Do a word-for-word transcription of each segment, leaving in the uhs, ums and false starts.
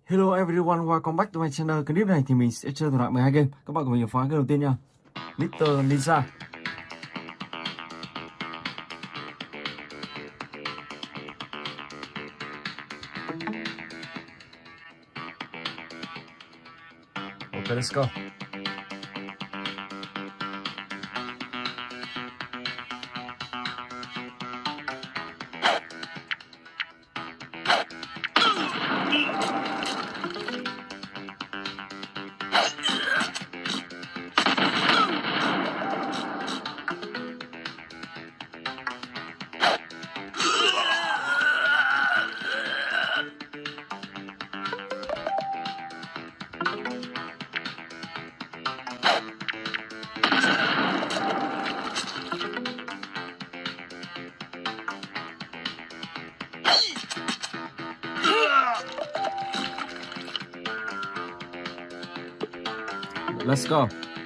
Hello everyone, welcome back to my channel. Clip này thì mình sẽ chơi thủ đoạn mười hai game. Các bạn cùng mình phá game đầu tiên nha. mít-tơ Ninja. Ok, let's go. Let's go.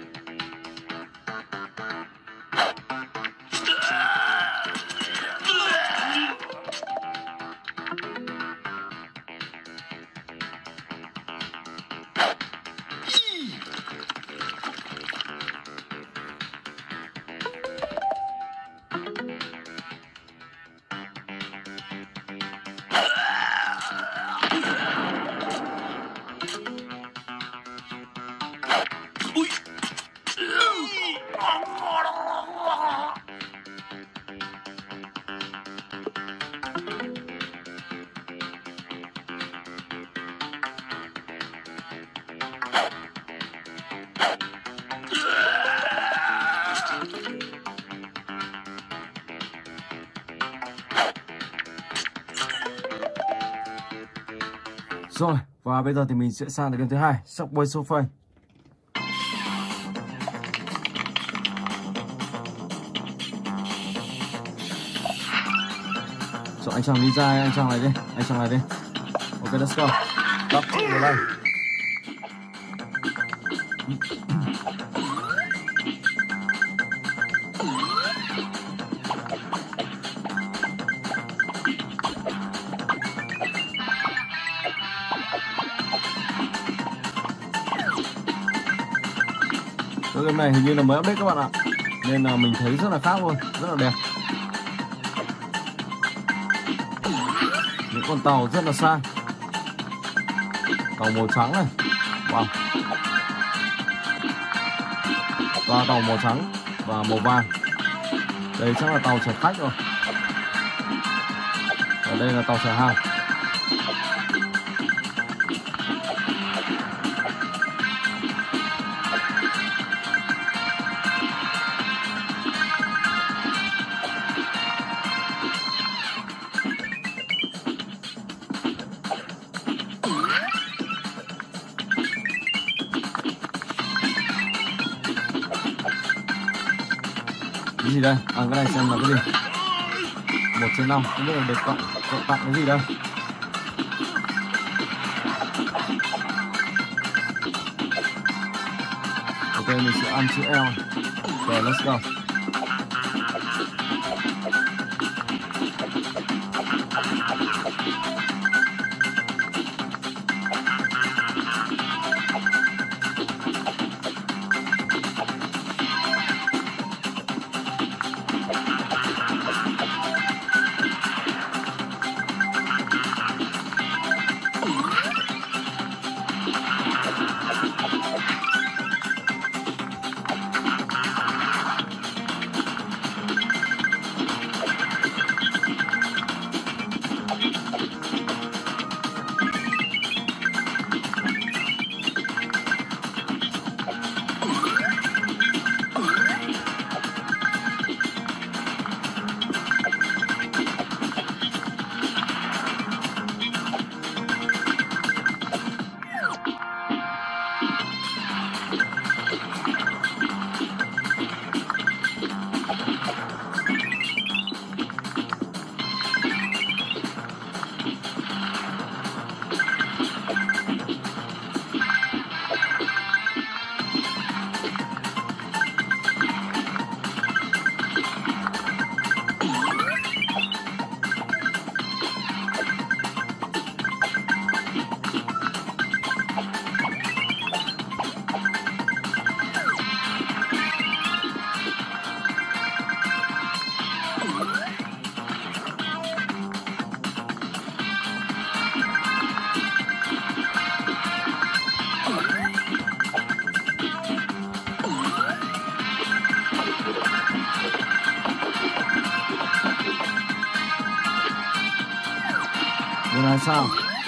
Rồi, và bây giờ thì mình sẽ sang đến game thứ hai, Subway Surfers. Rồi anh chàng đi ra, anh chàng này đi, anh chàng này đi. Ok, let's go. Tắt chạy vào đây. Cái game này hình như là mới update các bạn ạ, nên là mình thấy rất là khác luôn, rất là đẹp. Những con tàu rất là xa, tàu màu trắng này, wow. Và tàu màu trắng và màu vàng, đây chắc là tàu chở khách rồi. Ở đây là tàu chở hàng. Cái gì đây? À, cái này xem là cái gì? Một trên năm, không biết là được cộng, cộng tặng cái gì đây? Ok, mình sẽ ăn chữ L. Rồi, let's go. sao.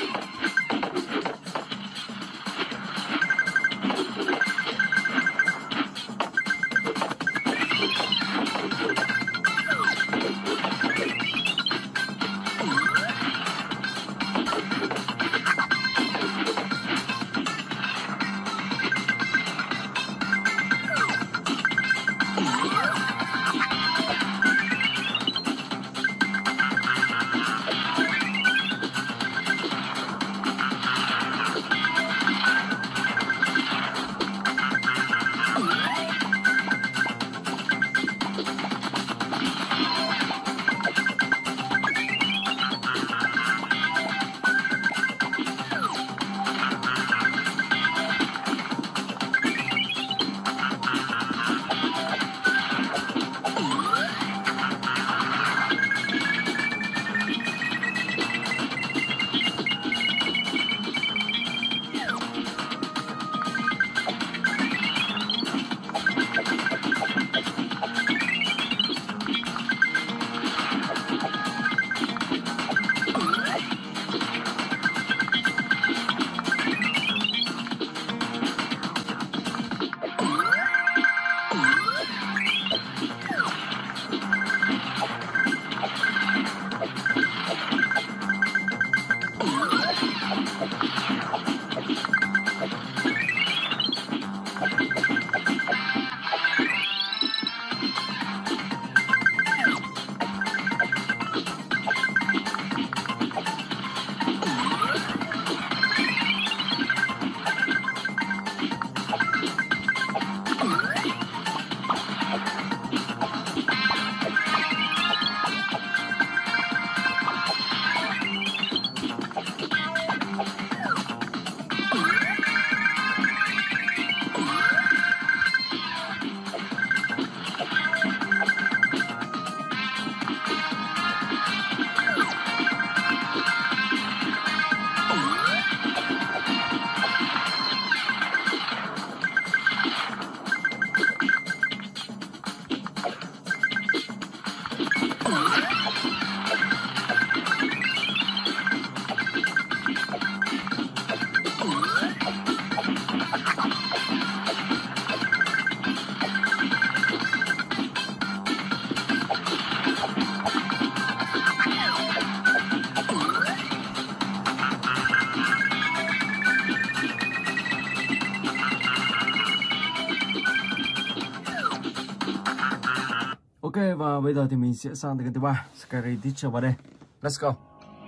Ok, và bây giờ thì mình sẽ sang tới cái thứ ba, Scary Teacher ba D. Let's go.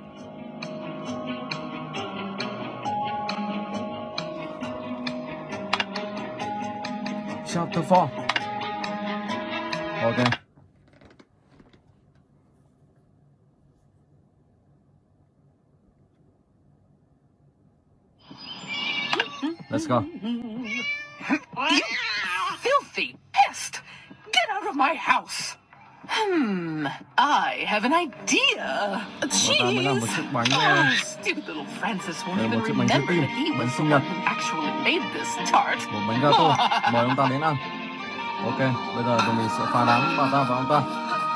Chapter four. Ok. Let's go. You filthy pest! Get out of my house! Hmm, I have an idea. Cheese! Oh, stupid little Francis won't even remember that he was the one who actually made this tart. Một bánh gato, mời ông ta đến ăn. Ok, bây giờ tụi mình sẽ phá đám bà ta và ông ta.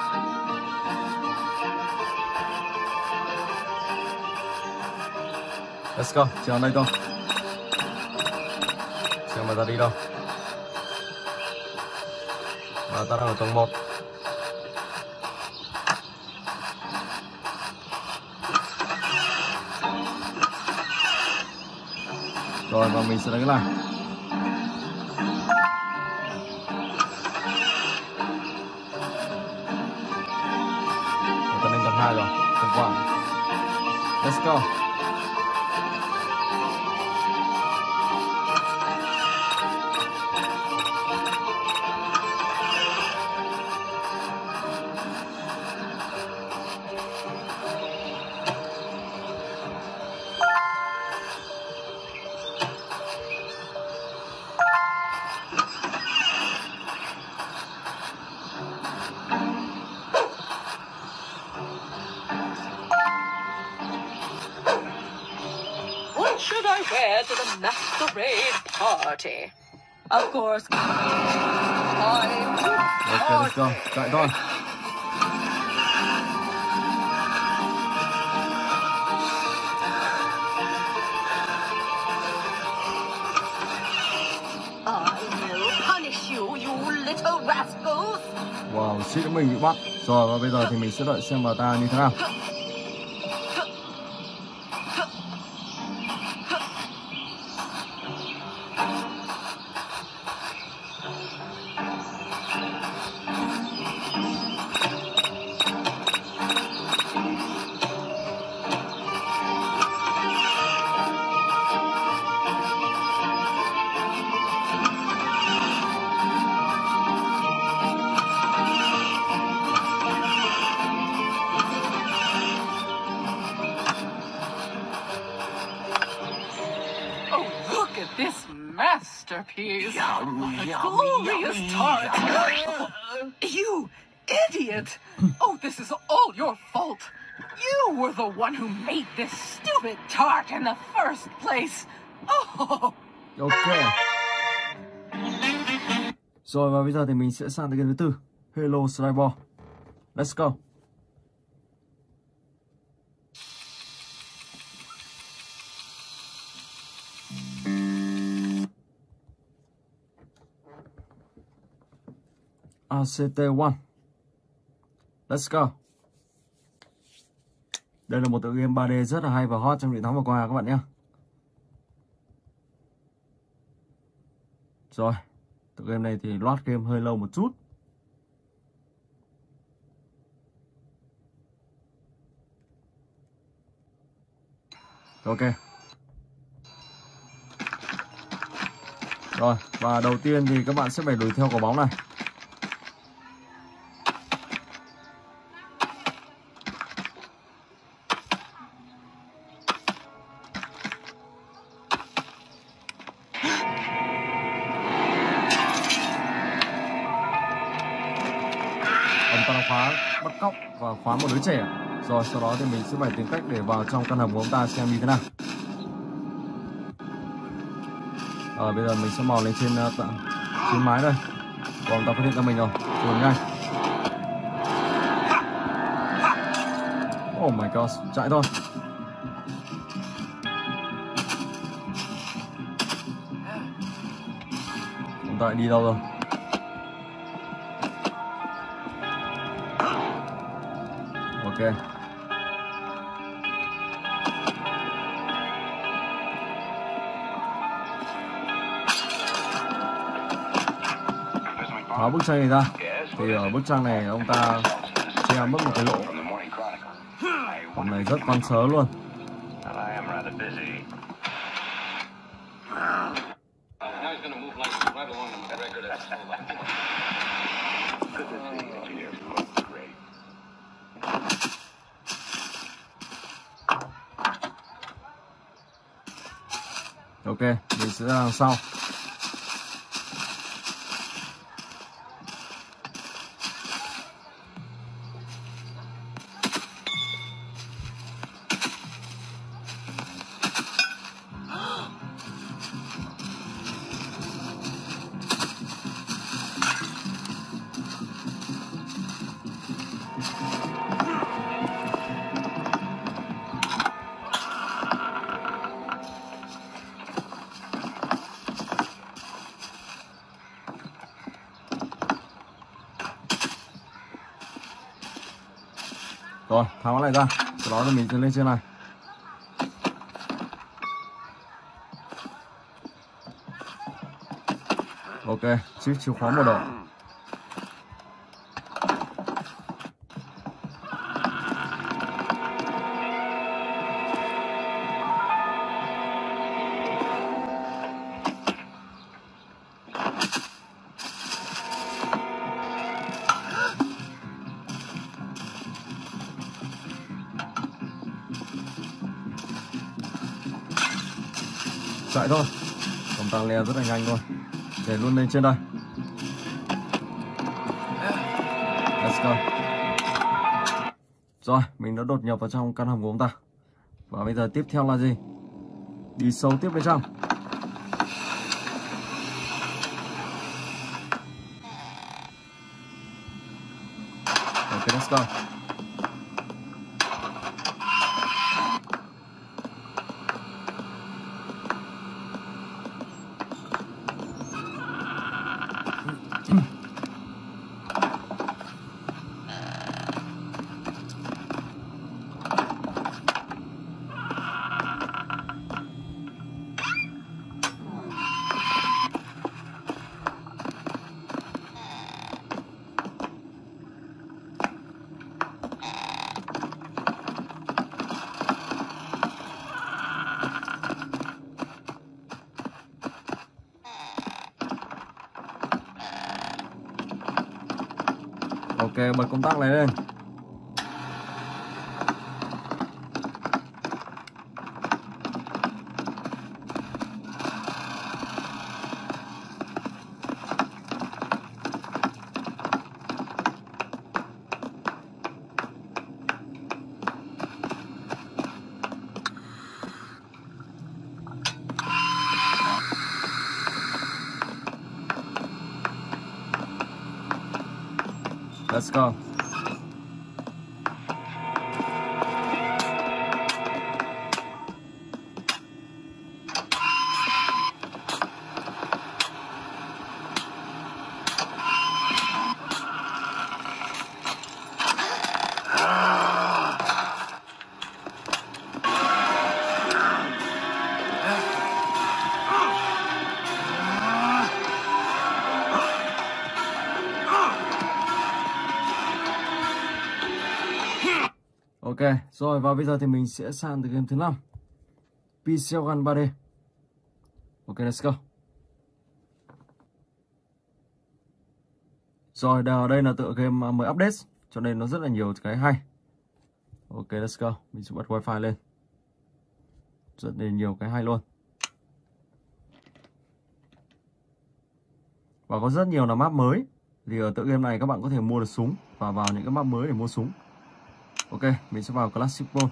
Let's go, chờ đây thôi. Xem bà ta đi đâu. Bà ta đang ở tầng một. Rồi và mình sẽ đánh lại. Người ta lên tầng hai rồi, không qua. Let's go. Should I wear to the masquerade party? Of course. I'm Okay, let's go. Chạy thôi. suýt nữa mình bị bắt. Rồi và bây giờ thì mình sẽ đợi xem bà ta như thế nào. This masterpiece. Yum, what a yum, glorious yum, tart. Yum. You idiot. Oh, this is all your fault. You were the one who made this stupid tart in the first place. Oh. Ok. Rồi và bây giờ thì mình sẽ sang tới game thứ tư. Hello Slime Ball. Let's go. a xê tê một. Let's go. Đây là một tựa game ba D rất là hay và hot trong những tháng vừa qua các bạn nhé. Rồi, tựa game này thì load game hơi lâu một chút. Ok. Rồi, và đầu tiên thì các bạn sẽ phải đuổi theo quả bóng này. Ông ta đã khóa bắt cóc và khóa một đứa trẻ. Rồi sau đó thì mình sẽ phải tìm cách để vào trong căn hầm của ông ta xem như thế nào. Rồi bây giờ mình sẽ mò lên trên uh, trên mái đây. Và ông ta phát hiện ra mình rồi. Chuồn ngay. Oh my god, chạy thôi. Ông ta đi đâu rồi? Ok. Phá bức tranh này ra. Thì ở bức tranh này ông ta che mất một cái lỗ. Hôm này rất con sớ luôn. Ok, mình sẽ ra đằng sau. Rồi, tháo nó lại ra. Sau đó thì mình sẽ lên trên này. Ok, chiếc chìa khóa màu đỏ. Chạy thôi. Ông ta leo rất là nhanh thôi. Để luôn lên trên đây. Let's go. Rồi, mình đã đột nhập vào trong căn hầm của ông ta. Và bây giờ tiếp theo là gì? Đi sâu tiếp bên trong. Ok, let's go. Ok, bật công tắc này lên. Let's go. Ok, rồi và bây giờ thì mình sẽ sang từ game thứ năm, Pixel Gun ba D. Ok, let's go. Rồi, ở đây là tựa game mới update, cho nên nó rất là nhiều cái hay. Ok, let's go. Mình sẽ bật wifi lên. Rất là nhiều cái hay luôn. Và có rất nhiều là map mới. Thì ở tựa game này các bạn có thể mua được súng và vào những cái map mới để mua súng. Ok, mình sẽ vào Classic Mode.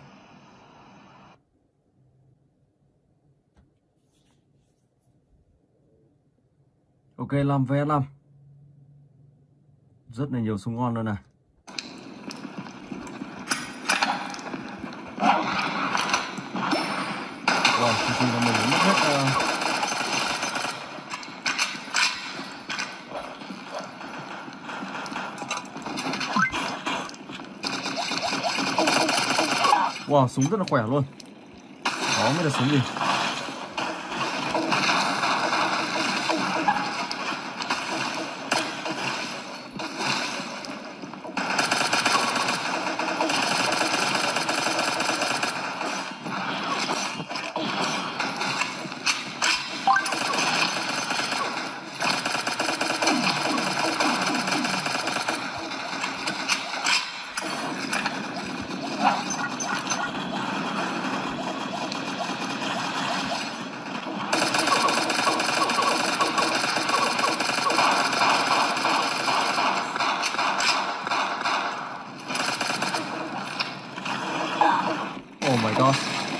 Ok, năm vs năm. Rất là nhiều súng ngon luôn này. Wow, thì thì là mình đã mất hết uh... Wow, súng rất là khỏe luôn. Đó mới là súng gì. Oh my god.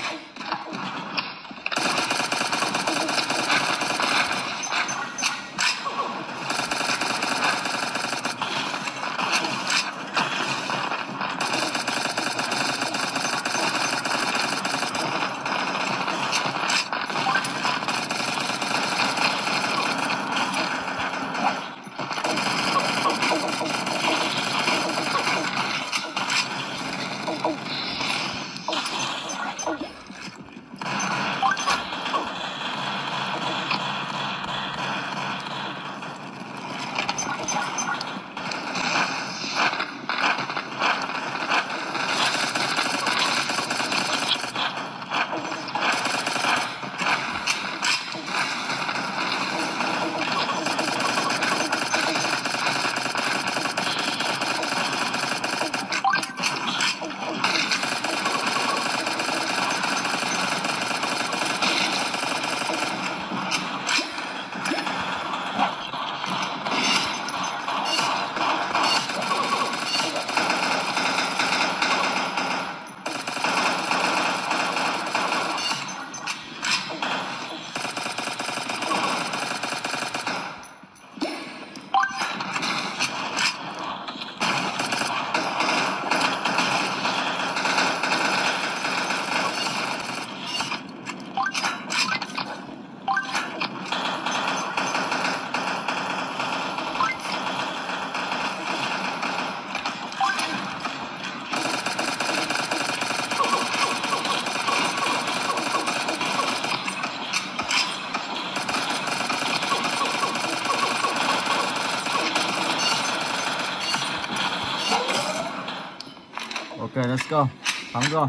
Ok, let's go. Thắng rồi.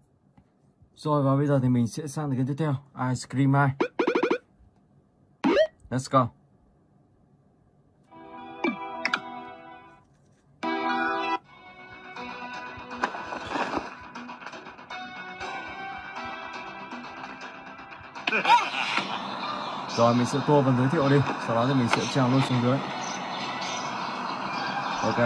Rồi và bây giờ thì mình sẽ sang cái tiếp theo, Ice Cream hai. Let's go. Rồi mình sẽ tua và giới thiệu đi, sau đó thì mình sẽ trèo luôn xuống dưới. Ok.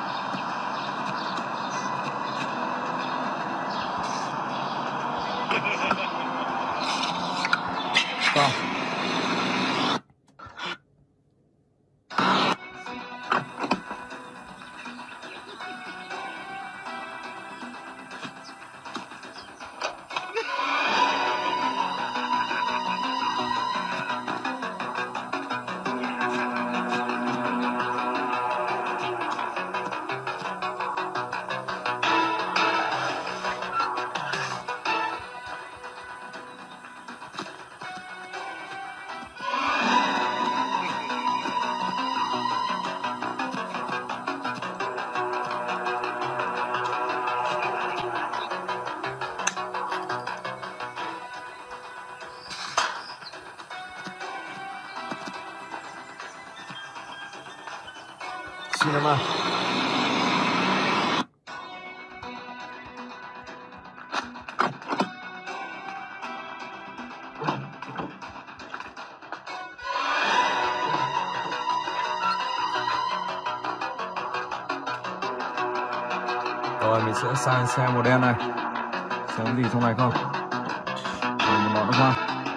Stop. Cinema. Rồi mình sẽ sang xe màu đen này, xem có gì trong này không. Rồi một lọ nước hoa.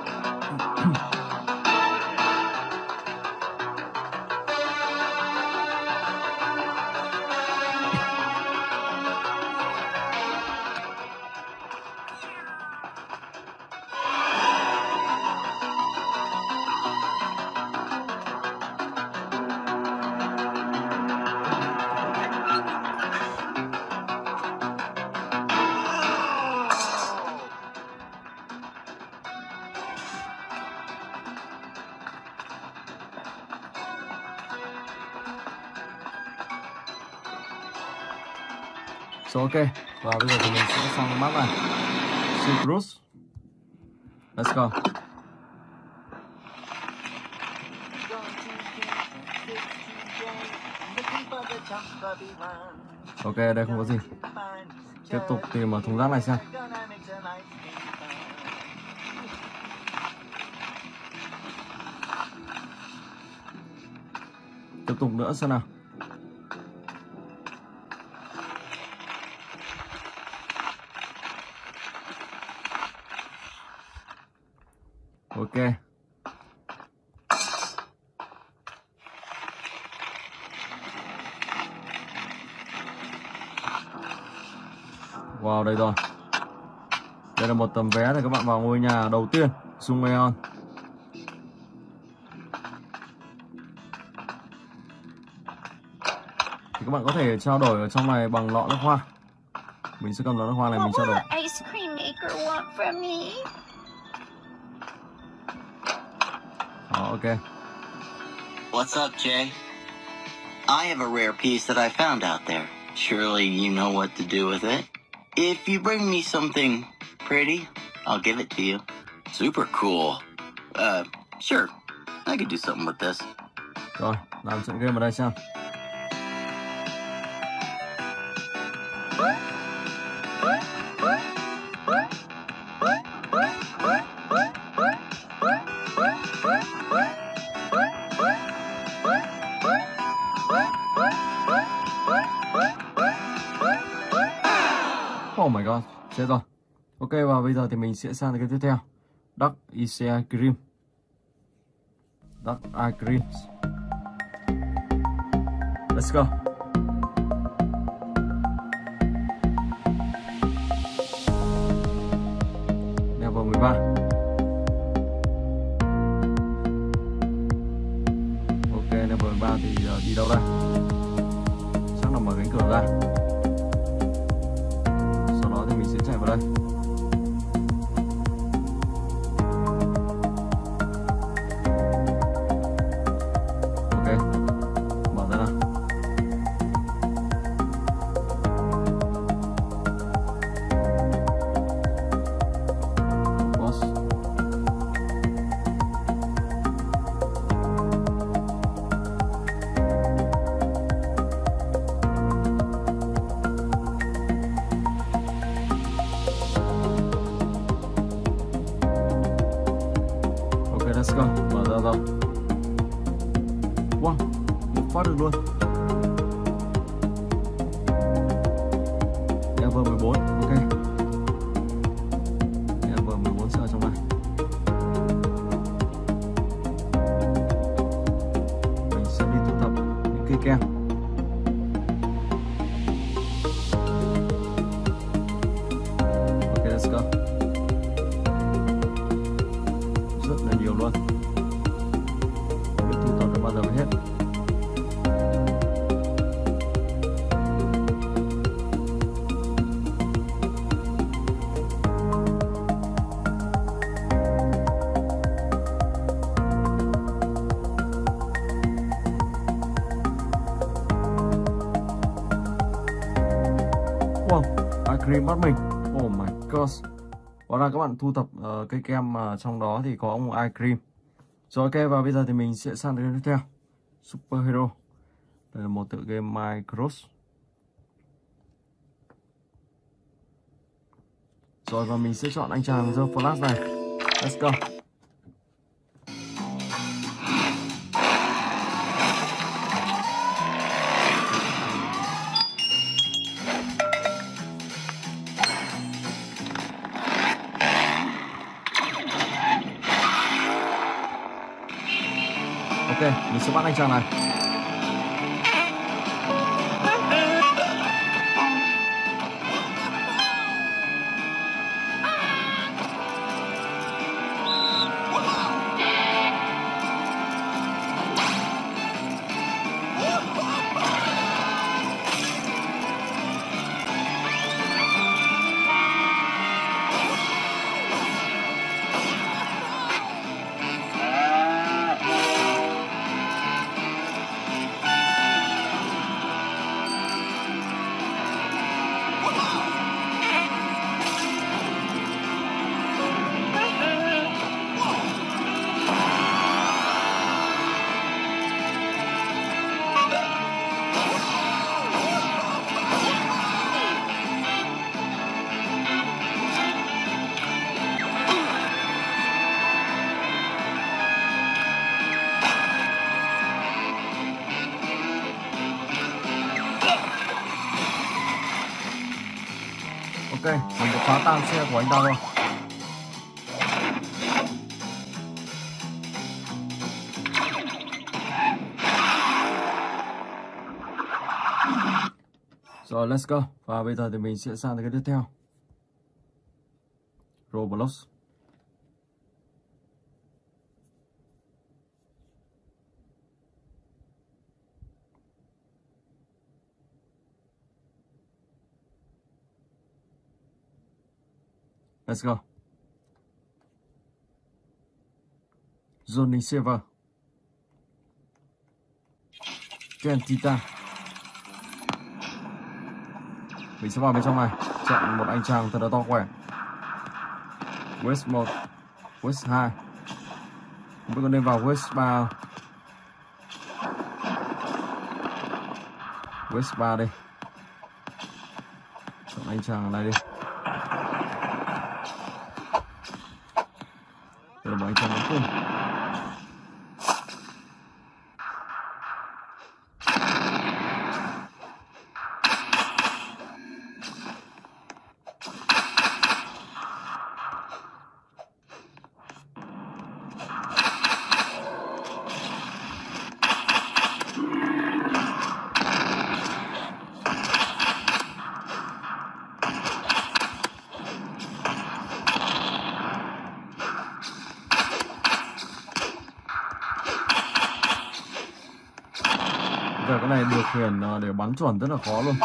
So, ok, và bây giờ thì mình sẽ sang map này, Silk Route. Let's go. Ok, đây không có gì. Tiếp tục tìm ở thùng rác này xem. Tiếp tục nữa xem nào. Ok. Wow, đây rồi. Đây là một tấm vé để các bạn vào ngôi nhà đầu tiên, Sungaeon. Thì các bạn có thể trao đổi ở trong này bằng lọ nước hoa. Mình sẽ cầm lọ nước hoa này mình trao đổi. Đó, ok. What's up, Jay? I have a rare piece that I found out there. Surely you know what to do with it. If you bring me something pretty, I'll give it to you. Super cool. Uh, sure. I could do something with this. Rồi, làm trận game ở đây xem. Oh my god, chết rồi. Ok, và bây giờ thì mình sẽ sang cái tiếp theo. Dark Ice Cream. Dark Ice Cream. Let's go. Level mười ba. Ok, level mười ba thì uh, đi đâu đây? Chắc là mở cánh cửa ra. Sau đó thì mình sẽ chạy vào đây. let's go. Mở ra rồi. Wow, một phát được luôn. Ever mười bốn, ok. Ever mười bốn sẽ ở trong này. Mình sẽ đi thu thập những cây kem. Ok, let's go. Rất là nhiều luôn. Không biết thu thập được bao giờ mới hết. Wow, ice cream bắt mình. Oh my god. Hóa ra các bạn thu thập uh, cây kem mà trong đó thì có một ice cream. Rồi ok, và bây giờ thì mình sẽ sang đến tiếp theo. Superhero. Đây là một tựa game Micros. Rồi và mình sẽ chọn anh chàng dơ flash này. Let's go. Ok, mình sẽ bắt anh chàng này. Ok, mình đã phá tan xe của anh ta rồi. Rồi, let's go. Và bây giờ thì mình sẽ sang tới cái tiếp theo. Roblox. Let's go. Johnny Silver. Ken Titan. Mình sẽ vào bên trong này. Chọn một anh chàng thật là to khỏe. West một, West hai. Không biết có nên vào West ba. West ba đi. Chọn anh chàng này đi. Đây là một anh chàng cuối cùng. Giờ cái này điều khiển để bắn chuẩn rất là khó luôn.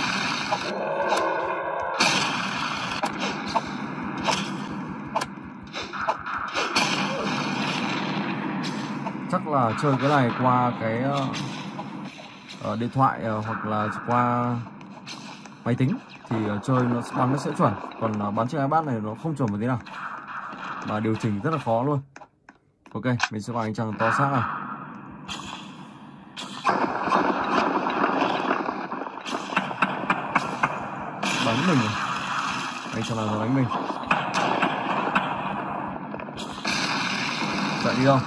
Chắc là chơi cái này qua cái uh, điện thoại uh, hoặc là qua máy tính thì uh, chơi nó bắn nó sẽ chuẩn. Còn uh, bắn trên iPad này nó không chuẩn một tí nào. Và điều chỉnh rất là khó luôn. Ok, mình sẽ vào anh chàng to xác này. Bắn mình rồi. Anh chàng nào đánh mình. Chạy đi đâu?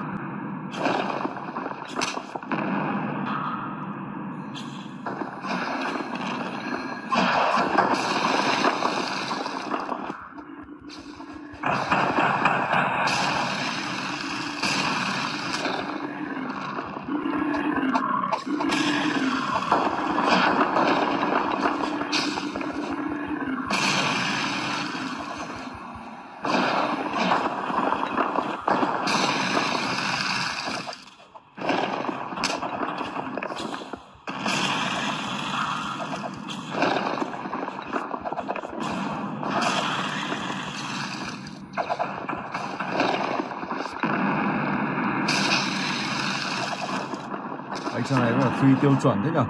Anh cho này là phi tiêu chuẩn thế nhỉ?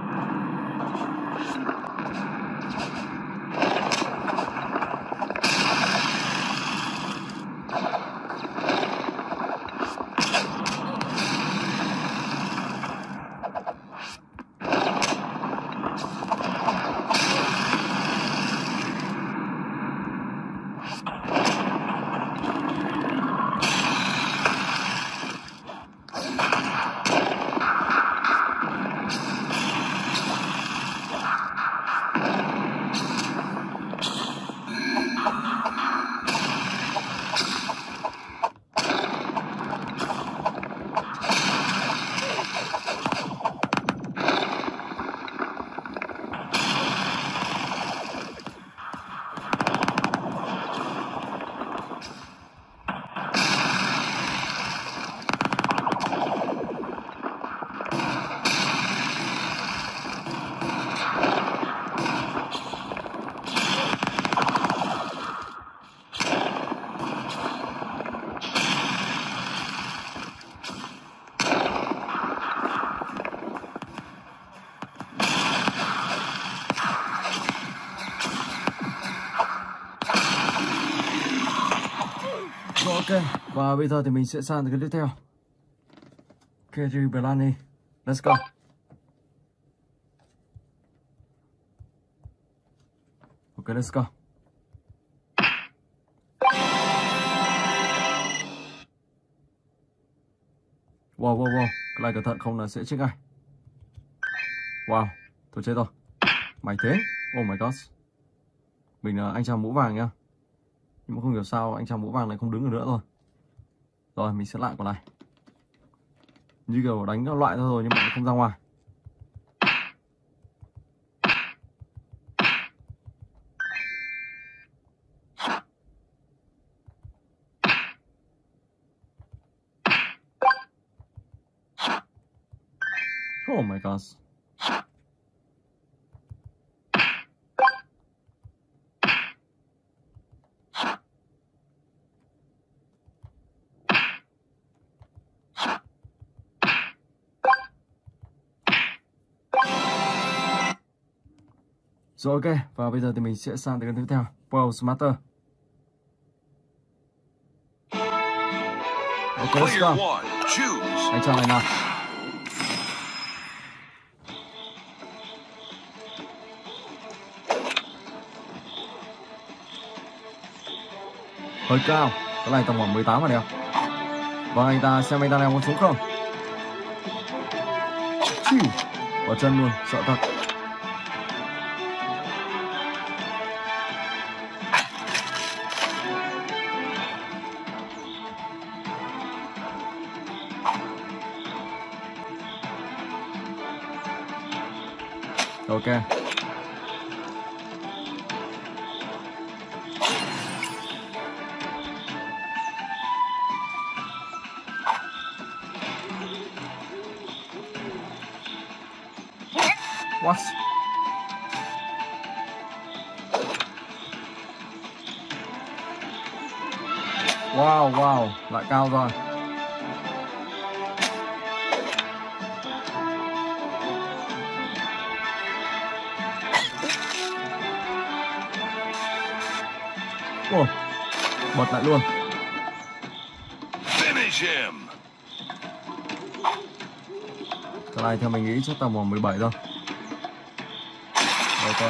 Ok, và bây giờ thì mình sẽ sang cái tiếp theo. Kerry Bellamy, let's go. Ok, let's go. Wow, wow, wow, cái này cẩn thận không là sẽ chết ngay. Wow, tôi chết rồi. Mày thế? Oh my god. Mình là anh chàng mũ vàng nhá. Nhưng mà không hiểu sao anh chàng mũ vàng này không đứng được nữa rồi. Rồi mình sẽ lại quả này. Như kiểu đánh các loại thôi nhưng mà không ra ngoài. Oh my god. Rồi ok, và bây giờ thì mình sẽ sang đến tiếp theo, World Smarter. Ok, let's go. Anh chọn này nào. Hơi cao, cái này tầm khoảng mười tám mà đeo. Và anh ta xem anh ta leo con xuống không. Chiu, bỏ chân luôn, sợ thật. Ok. What? Wow, wow, lại cao rồi. Ồ, bật lại luôn. Cái này theo mình nghĩ chắc tầm khoảng mười bảy thôi. Ok.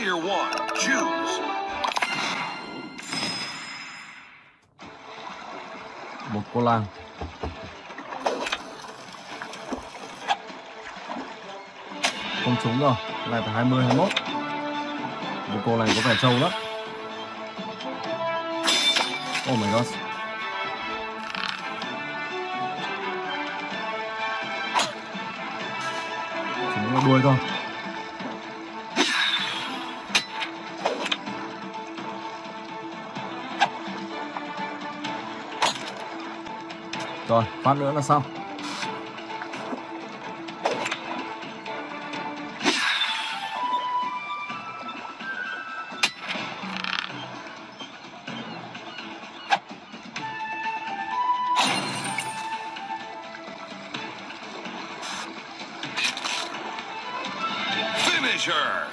Player one, choose. Một cô lang. Không trúng rồi, cái này phải hai mươi, hai mươi mốt. Một cô này có vẻ trâu lắm. Oh my god. Chỉ có đuôi thôi. Rồi, phát nữa là xong. Finisher.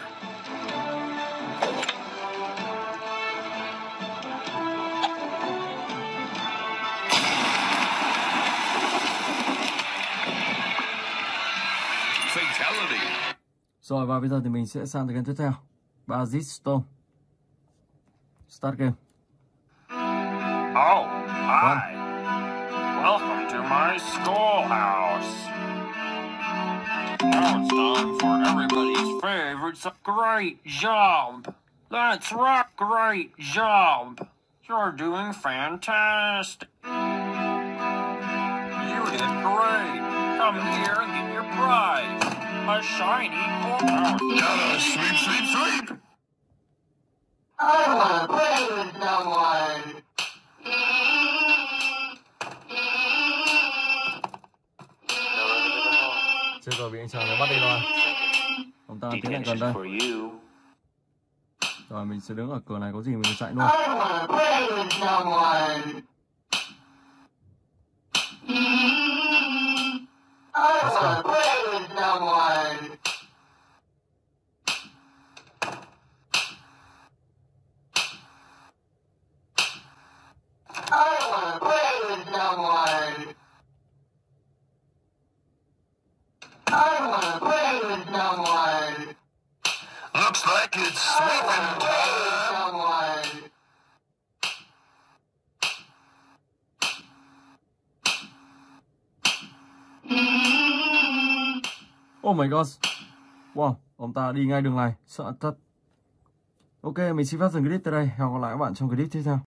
Fatality. Rồi và bây giờ thì mình sẽ sang tới game tiếp theo. Bazit Stone. Start game. Oh, hi. Welcome to my schoolhouse. Now it's time for everybody's favorite. s- Great job. That's right. Great job. You're doing fantastic. You did great. Come here and get your prize. A shiny coin. Gotta sweep, sweep, sweep. I want to play with someone. Chết rồi, bị anh chàng này bắt đi rồi. Ông ta tiến lại gần đây. for you. Rồi mình sẽ đứng ở cửa này, có gì mình chạy luôn. I want to play with someone. I want to play with someone. I want to play with someone. I want to play with someone. Looks like it's sweeping time. Someone. Oh my god. Wow, ông ta đi ngay đường này, sợ thật. Ok, mình xin phép dừng clip tại đây. Hẹn gặp lại các bạn trong clip tiếp theo.